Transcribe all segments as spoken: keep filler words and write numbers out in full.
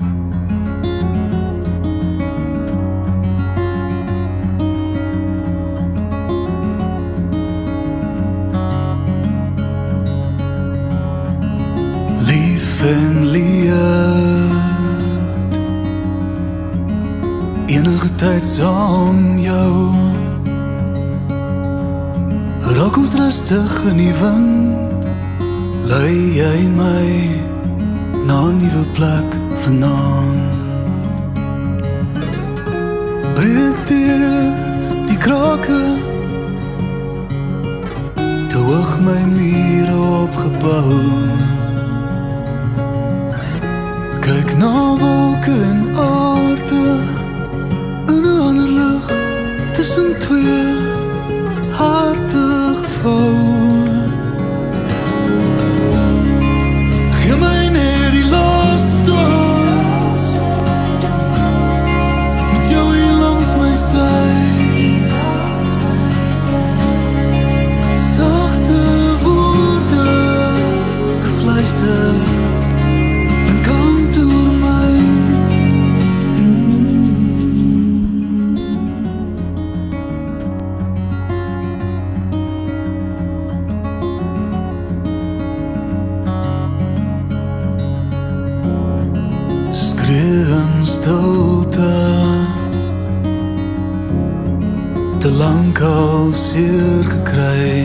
En leer enige tyd saam jou raak ons rustig in die wind, lei jy my na 'n nuwe plek vanaand. Breek deur die krake, te hoog my mure opgebou. Kyk na wolke en aarde, in 'n ander lig, tussen twee harte gevou. Gee my net die laaste dag, met jou hier langs my sy. Sagte woorde, gefluister. Te lang al seer gekry,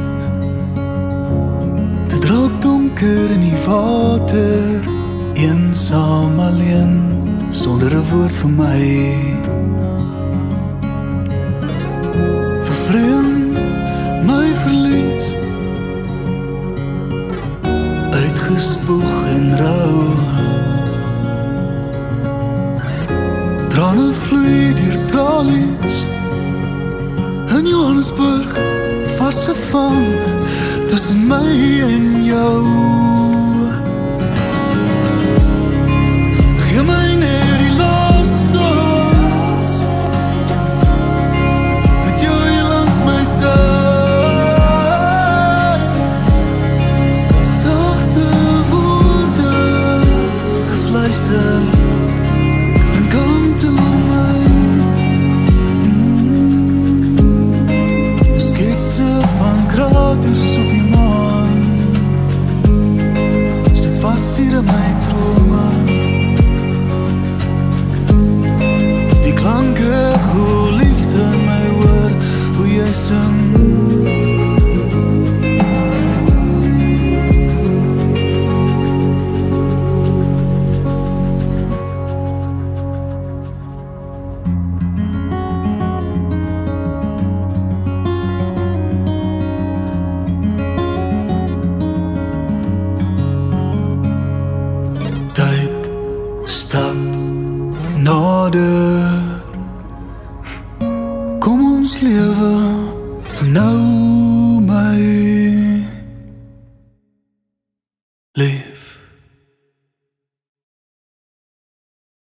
dit raak donker in die water, eensaam alleen, sonder 'n woord vir my. Vervreemd my verlies, uitgespoeg en rou. Trane vloei deur tralies, in Johannesburg, vastgevang tussen my en jou. Gee my net die laaste dag, met jou hier langs my sy. Sagte woorde, gefluister. Kraters op die maan, sit vast hier in my drome. Die klanke, hoe liefde my hoor, hoe jy sing. Kom ons lewe vir nou.